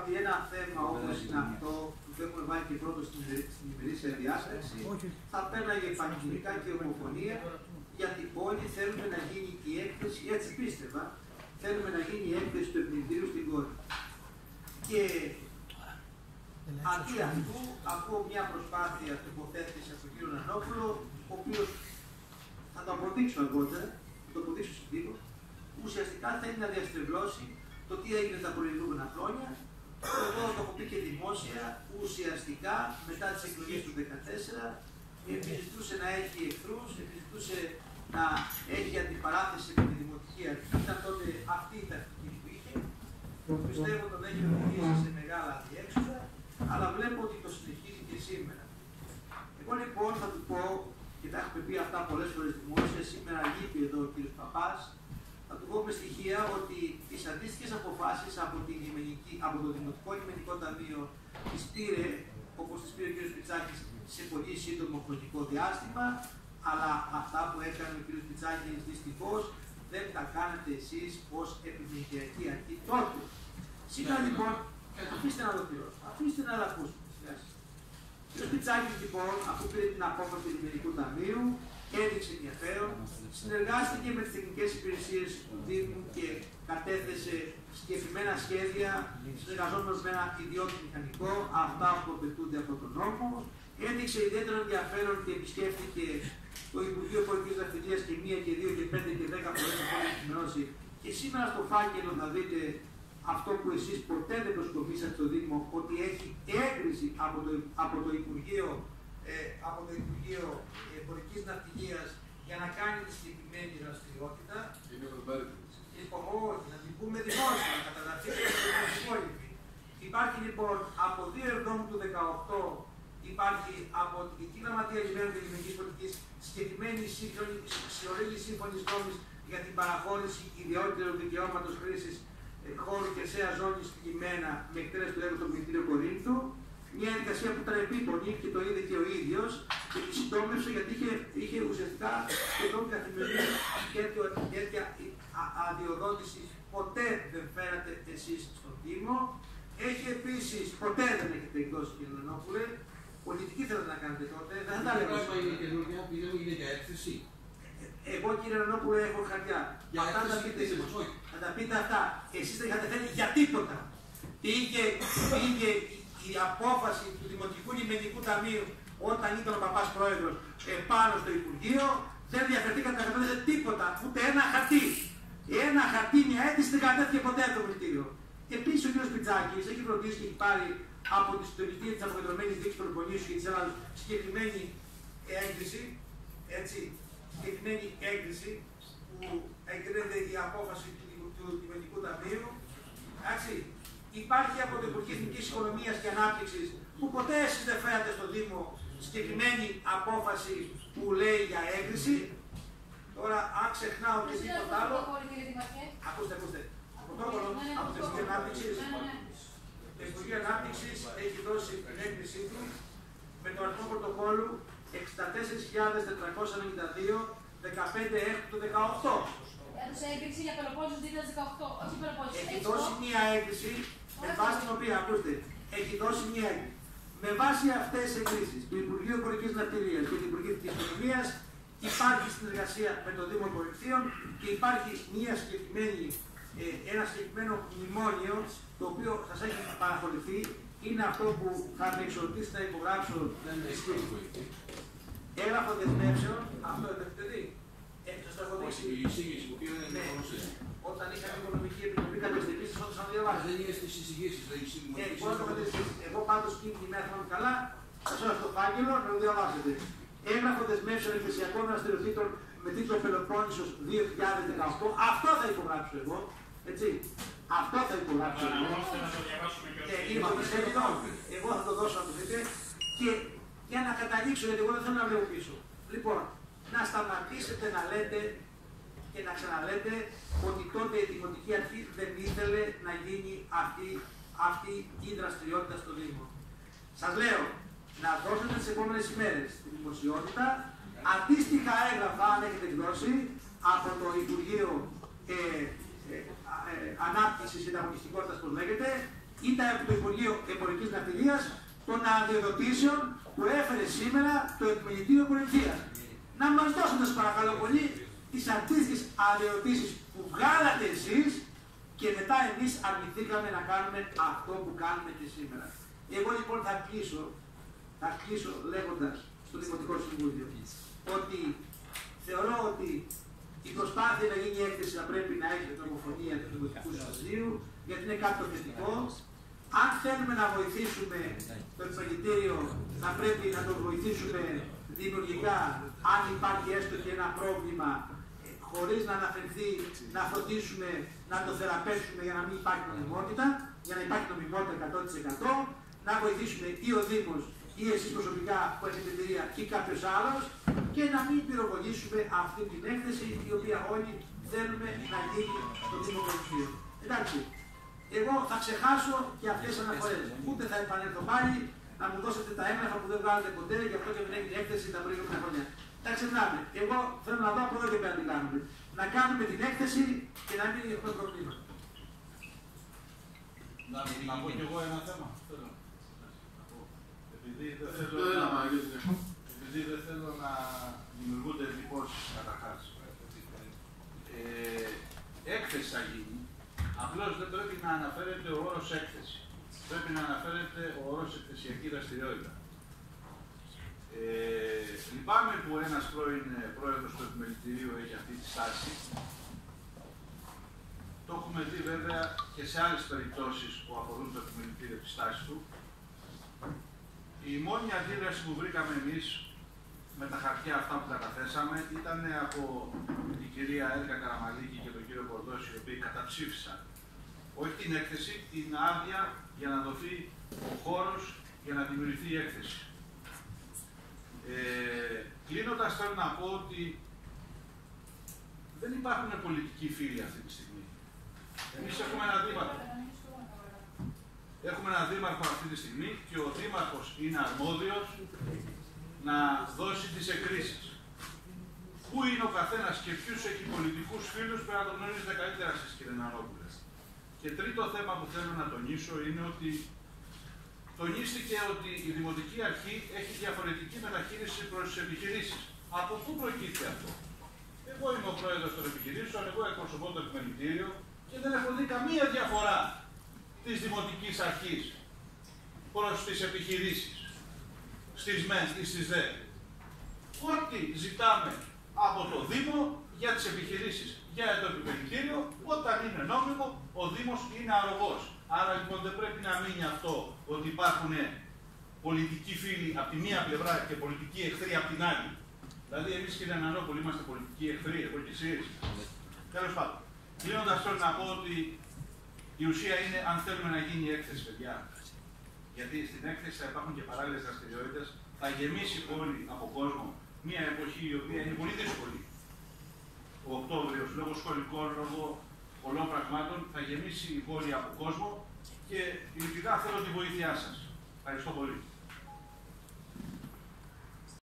ότι ένα θέμα όπως είναι αυτό που το έχουμε βάλει και πρώτο στην ημερήσια διάταξη θα πέρναγε πανηγυρικά και ομοφωνία, γιατί όλοι θέλουμε να γίνει η έκθεση, έτσι πίστευα, θέλουμε να γίνει η έκθεση του επιμελητηρίου στην κόρη. Και αντί αυτού, ακούω μια προσπάθεια τοποθέτηση από τον κύριο Νανόπουλο, ο οποίος θα το αποδείξω αργότερα, θα το αποδείξω στην τύπο, ουσιαστικά θέλει να διαστρεβλώσει το τι έγινε τα προηγούμενα χρόνια. Εγώ το έχω πει και δημόσια, ουσιαστικά μετά τις εκλογές του 2014 επιζητούσε να έχει εχθρούς, επιζητούσε να έχει αντιπαράθεση με τη Δημοτική Αρχή. Ήταν τότε αυτή η τακτική που είχε. Πιστεύω ότι τον έχει οδηγήσει σε μεγάλα αδιέξοδα, αλλά βλέπω ότι το συνεχίζει και σήμερα. Εγώ λοιπόν θα του πω, και τα έχουμε πει αυτά πολλές φορές δημόσια, σήμερα λείπει εδώ ο κ. Παπάς, θα του πω με στοιχεία ότι τις αντίστοιχες αποφάσεις από το Δημοτικό Λιμενικό Ταμείο τις πήρε, όπως τις πήρε ο κ. Πιτσάκης, σε πολύ σύντομο χρονικό διάστημα, αλλά αυτά που έκανε ο κ. Πιτσάκης δυστυχώς δεν τα κάνετε εσείς ως επιμελητιακή αρχή τότε. Σήμερα λοιπόν, αφήστε να ολοκληρώσω, αφήστε να ακούσουμε. Ο κ. Πιτσάκης λοιπόν, αφού πήρε την απόφαση του Λιμενικού Ταμείου, έδειξε ενδιαφέρον, συνεργάστηκε με τις τεχνικές υπηρεσίες του Δήμου και κατέθεσε συγκεκριμένα σχέδια, συνεργαζόμενος με ένα ιδιώτη μηχανικό, αυτά που απαιτούνται από τον νόμο. Έδειξε ιδιαίτερο ενδιαφέρον και επισκέφθηκε το Υπουργείο Πολιτικής Δραστηριότητας και 1 και 2 και 5 και 10 φορές που έχει ενημερώσει. Και σήμερα στο φάκελο θα δείτε αυτό που εσείς ποτέ δεν προσκομίσατε στο Δήμο, ότι έχει έγκριση από το Υπουργείο Πολιτικής Ναυτιλίας για να κάνει τη συγκεκριμένη δραστηριότητα. Λοιπόν, όχι, να την πούμε δημόσια, να καταδαχθεί και οι υπόλοιποι. Υπάρχει λοιπόν από 2 Εβδόμου του 2018, υπάρχει από την Γραμματεία Λιμένων και Λιμενικής Πολιτικής συγκεκριμένη συλλογική σύμφωνη νόμης για την παραχώρηση ιδιότητας δικαιώματος χρήσης χώρου και σε ζώνη λιμένα με εκτέλεση του έργου στο Πληκτήριο Κορίνθου. Μια διαδικασία που ήταν επίπονη και το είδε και ο ίδιος και τη συντόμευσε γιατί είχε ουσιαστικά σχεδόν καθημερινή τέτοια αδειοδότηση. Ποτέ δεν φέρατε εσείς στον Δήμο. Έχει επίσης, ποτέ δεν έχετε εκδώσει, κύριε Νανόπουλε. Πολιτική θέλετε να κάνετε τότε. Δεν θα τα λέμε. Είναι για έκθεση. Εγώ, κύριε Νανόπουλε, έχω χαρτιά. Αυτά θα πείτε εσείς. Θα τα πείτε αυτά. Εσείς δεν είχατε φέρει για τίποτα. Πήγε η απόφαση του Δημοτικού Λιμενικού Ταμείου όταν ήταν ο Παπάς πρόεδρος πάνω στο Υπουργείο, δεν διαφερθήκατε να καταθέσετε τίποτα, ούτε ένα χαρτί. Ένα χαρτί, μια αίτηση δεν κατέθηκε ποτέ από το Βουλευτήριο. Επίσης ο κ. Πιτσάκης έχει φροντίσει και έχει πάρει από τη συντονιστή της αποκεντρωμένης δίκης προπονήσεων και της άλλας συγκεκριμένη έγκριση, έτσι, συγκεκριμένη έγκριση που εγκρίνεται η απόφαση του Δημοτικού Ταμείου. Εντάξει. Υπάρχει από το Υπουργείο Εθνικής Οικονομίας και Ανάπτυξης που ποτέ εσείς δεν φέρατε στο Δήμο συγκεκριμένη απόφαση που λέει για έγκριση. Τώρα, αν ξεχνάω και τίποτα άλλο. Ακούστε. Πρωτόκολλο από το Υπουργείο Ανάπτυξης. Το Υπουργείο Ανάπτυξης έχει δώσει την έγκρισή του με το αριθμό πρωτοκόλλου 64.492 15 του 18. Έδωσε έγκριση για Πελοπόννησο 2018. Όχι Πελοπόννησο. Έχει δώσει μία έγκριση με βάση την οποία, ακούστε, έχει δώσει μία έγκριση. Με βάση αυτές τις εγκρίσεις του Υπουργείου Πολιτικής Ναυτιλίας και του Υπουργείου της Οικονομίας υπάρχει συνεργασία με το Δήμο Κορινθίων και υπάρχει ένα συγκεκριμένο μνημόνιο το οποίο σας έχει παραχωρηθεί. Είναι αυτό που θα με εξορτήσει να υπογράψω. Έγραφο δεσμεύσεων, αυτό έχετε δει. Σας το έχω δείξει. Η εισήγηση που πήρε δεν είναι. Όταν είχαμε οικονομική επιτροπή, κάποια στιγμή σας όντως να διαβάσετε. Δεν είναι στις εισηγήσεις, δεν είναι. Εγώ πάντως εκείνη τη μέρα θυμάμαι καλά, σας έδωσα το φάκελο να το διαβάσετε. Έγραφο δεσμεύσεων εκκλησιακών δραστηριοτήτων με τίτλο Πελοπόννησος 2018. Αυτό θα υπογράψω εγώ. Έτσι. Αυτό θα υπογράψω εγώ. Είναι πολύ σημαντικό. Εγώ θα το δώσω να το δείτε. Και για να καταλήξω, γιατί εγώ δεν θέλω να βλέπω πίσω. Λοιπόν, να σταματήσετε να λέτε και να ξαναλέτε ότι τότε η Δημοτική Αρχή δεν ήθελε να γίνει αυτή η δραστηριότητα στο Δήμο. Σας λέω, να δώσετε τις επόμενες ημέρες στη δημοσιότητα αντίστοιχα έγγραφα, αν έχετε εκδώσει, από το Υπουργείο Ανάπτυξης και Ανταγωνιστικότητας, πώς λέγεται, ήταν από το Υπουργείο Εμπορικής Ναυτιλίας των αδειοδοτήσεων που έφερε σήμερα το Επιμελητήριο Προμηθείας. Να μας δώσετε, σας παρακαλώ πολύ, τις αντίστοιχες αδειοδοτήσεις που βγάλατε εσείς και μετά εμείς αρνηθήκαμε να κάνουμε αυτό που κάνουμε και σήμερα. Εγώ λοιπόν θα κλείσω λέγοντας στο Δημοτικό Συμβούλιο ότι θεωρώ ότι η προσπάθεια να γίνει η έκθεση θα πρέπει να έχει την ομοφωνία του Δημοτικού Συμβουλίου, γιατί είναι κάτι το θετικό. Αν θέλουμε να βοηθήσουμε το Επιμελητήριο, θα πρέπει να το βοηθήσουμε δημιουργικά, αν υπάρχει έστω και ένα πρόβλημα, χωρίς να αναφερθεί, να φροντίσουμε να το θεραπεύσουμε για να μην υπάρχει νομιμότητα, για να υπάρχει νομιμότητα 100%, να βοηθήσουμε ή ο Δήμος ή εσείς προσωπικά που έχετε εταιρεία ή κάποιος άλλος και να μην πυροβολήσουμε αυτή την έκθεση η οποία όλοι θέλουμε να γίνει στο Δήμο Κορυφαίου. Εντάξει, εγώ θα ξεχάσω και αυτές τις αναφορές. Ούτε θα επανέλθω πάλι να μου δώσετε τα έγγραφα που δεν βγάλετε ποτέ, γι' αυτό και δεν έγινε έκθεση τα προηγούμενα χρόνια. Τα ξεχνάμε. Εγώ θέλω να δω από εδώ και πέρα τι κάνουμε. Να κάνουμε την έκθεση και να μην έχουμε προβλήμα. Να πω κι εγώ ένα θέμα. Επειδή δεν θέλω να δημιουργούνται εντυπώσεις καταρχάς. Έκθεση θα γίνει. Απλώς δεν πρέπει να αναφέρεται ο όρος έκθεση. Πρέπει να αναφέρεται ο όρος εκθεσιακή δραστηριότητα. Λυπάμαι που ένας πρώην πρόεδρος του Επιμελητηρίου έχει αυτή τη στάση. Το έχουμε δει βέβαια και σε άλλες περιπτώσεις που αφορούν το Επιμελητήριο τη στάση του. Η μόνη αντίδραση που βρήκαμε εμείς με τα χαρτιά αυτά που καταθέσαμε ήταν από την κυρία Έλκα Καραμαλίκη και τον κύριο Κορδόση, οι οποίοι καταψήφισαν όχι την έκθεση, την άδεια για να δοθεί ο χώρος για να δημιουργηθεί η έκθεση. Κλείνοντας, θέλω να πω ότι δεν υπάρχουν πολιτικοί φίλοι αυτή τη στιγμή. Εμείς έχουμε ένα δήμαρχο. Έχουμε ένα δήμαρχο αυτή τη στιγμή και ο δήμαρχος είναι αρμόδιος να δώσει τις εκκρίσεις. Πού είναι ο καθένας και ποιους έχει πολιτικούς φίλους πρέπει να το γνωρίζετε καλύτερα εσείς, κύριε Νανόπουλε. Και τρίτο θέμα που θέλω να τονίσω είναι ότι τονίστηκε ότι η Δημοτική Αρχή έχει διαφορετική μεταχείριση προς τις επιχειρήσεις. Από πού προκύπτει αυτό? Εγώ είμαι ο πρόεδρος των επιχειρήσεων, εγώ εκπροσωπώ το Επιμελητήριο και δεν έχω δει καμία διαφορά της Δημοτικής Αρχής προς τις επιχειρήσεις, στις ΜΕΝ ή στις ΔΕ. Ό,τι ζητάμε από το Δήμο για τις επιχειρήσεις, για το Επιμελητήριο, όταν είναι νόμιμο, ο Δήμος είναι αρρωγός. Άρα λοιπόν δεν πρέπει να μείνει αυτό ότι υπάρχουν πολιτικοί φίλοι από τη μία πλευρά και πολιτικοί εχθροί από την άλλη. Δηλαδή, εμείς, κύριε Νανόπουλη, είμαστε πολιτικοί εχθροί, εγώ και εσείς. Τέλος πάντων. Κλείνοντας, θέλω να πω ότι η ουσία είναι αν θέλουμε να γίνει η έκθεση, παιδιά. Γιατί στην έκθεση θα υπάρχουν και παράλληλες δραστηριότητες, θα γεμίσει η πόλη από κόσμο. Μια εποχή η οποία είναι πολύ δύσκολη. Ο Οκτώβριος, λόγω σχολικών, λόγω πολλών πραγμάτων, θα γεμίσει η πόλη από κόσμο και ειλικρινά θέλω τη βοήθειά σας. Ευχαριστώ πολύ.